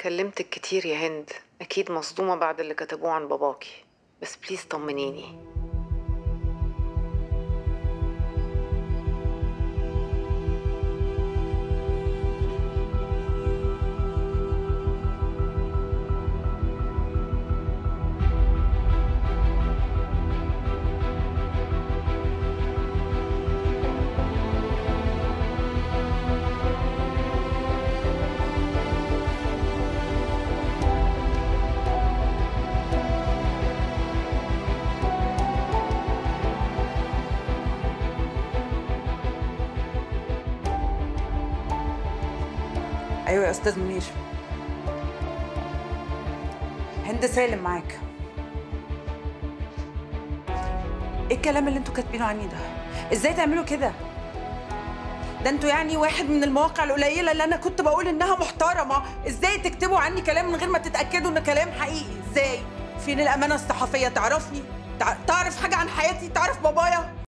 كلمتك كتير يا هند، اكيد مصدومة بعد اللي كتبوه عن باباكي، بس بليز طمنيني. ايوه يا استاذ منير. هند سالم معاك. ايه الكلام اللي انتوا كاتبينه عني ده؟ ازاي تعملوا كده؟ ده انتوا يعني واحد من المواقع القليله اللي انا كنت بقول انها محترمه، ازاي تكتبوا عني كلام من غير ما تتاكدوا ان كلام حقيقي؟ ازاي؟ فين الامانه الصحفيه؟ تعرفني؟ تعرف حاجه عن حياتي؟ تعرف بابايا؟